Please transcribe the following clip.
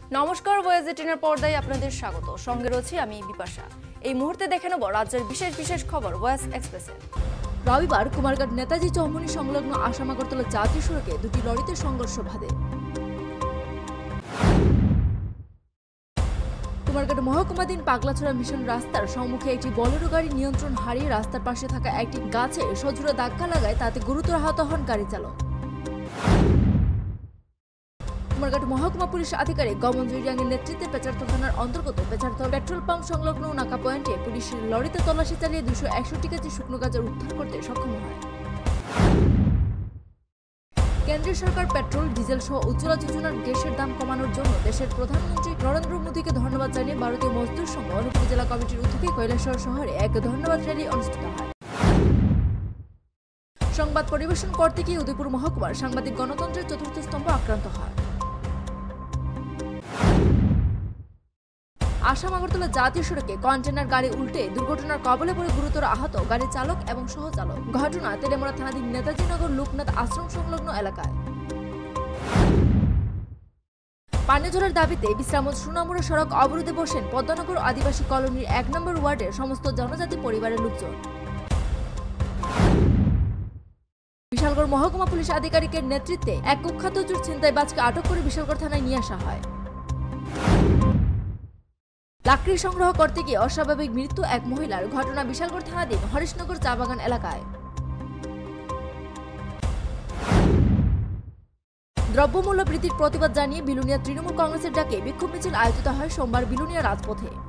নমস্কার, ওয়েজ 18 এর পর্দায় আপনাদের স্বাগত। সঙ্গে রয়েছে আমি বিপাশা। এই মুহূর্তে দেখে নেব রাজ্যের বিশেষ খবর ওয়েজ এক্সপ্রেসে। রবিবার কুমারঘাট নেতাজি চৌমুহনী সংলগ্ন আসাম আগরতলা জাতীয় সড়কে দুটি লরিতে সংঘর্ষ বাধে। কুমারঘাট মহকুমাধীন পাগলাছড়া মিশন রাস্তার সম্মুখে একটি বোলেরো গাড়ি নিয়ন্ত্রণ হারিয়ে রাস্তার পাশে থাকা একটি গাছে সজোরে ধাক্কা লাগায়, তাতে গুরুতর আহত হন গাড়ি চালক। কুমারঘাট মহকুমা পুলিশ আধিকারিক গমন জুইরিয়াংয়ের নেতৃত্বে পেচারতল থানার অন্তর্গত পেচারতল পেট্রোল পাম্প সংলগ্ন নাকা পয়েন্টে পুলিশের লরিতে তল্লাশি চালিয়ে 261 কেজি শুকনো গাঁজা উদ্ধার করতে সক্ষম হয়। কেন্দ্রীয় সরকার পেট্রোল, ডিজেল সহ উজ্জ্বলা যোজনার গ্যাসের দাম কমানোর জন্য দেশের প্রধানমন্ত্রী নরেন্দ্র মোদীকে ধন্যবাদ জানিয়ে ভারতীয় মজদুর সংঘ অনুপপুর জেলা কমিটির উদ্যোগে কৈলাসহর শহরে এক ধন্যবাদ র্যালি অনুষ্ঠিত হয়। সংবাদ পরিবেশন করতে গিয়ে উদয়পুর মহকুমার সাংবাদিক গণতন্ত্রের চতুর্থ স্তম্ভ আক্রান্ত হয়। আসাম আগরতলা জাতীয় সড়কে কন্টেনার গাড়ি উল্টে দুর্ঘটনার কবলে পড়ে গুরুতর আহত গাড়ি চালক এবং সহচালক। ঘটনা তেলেমোড়া থানাধীন নেতাজিনগর লোকনাথ আশ্রম সংলগ্ন এলাকায়। পানীয় জলের দাবিতে বিশ্রামত সোনামুড়া সড়ক অবরোধে বসেন পদ্মনগর আদিবাসী কলোনির 1 নম্বর ওয়ার্ডের সমস্ত জনজাতি পরিবারের লোকজন। বিশালগড় মহকুমা পুলিশ আধিকারিকের নেতৃত্বে এক কুখ্যাত চোর ছিনতাইবাজকে আটক করে বিশালগড় থানায় নিয়ে আসা হয়। লাকড়ি সংগ্রহ করতে গিয়ে অস্বাভাবিক মৃত্যু এক মহিলার। ঘটনা বিশালগড় থানাধীন হরিশনগর চা বাগান এলাকায়। দ্রব্যমূল্য বৃদ্ধির প্রতিবাদ জানিয়ে বিলুনিয়া তৃণমূল কংগ্রেসের ডাকে বিক্ষোভ মিছিল আয়োজিত হয় সোমবার বিলুনিয়া রাজপথে।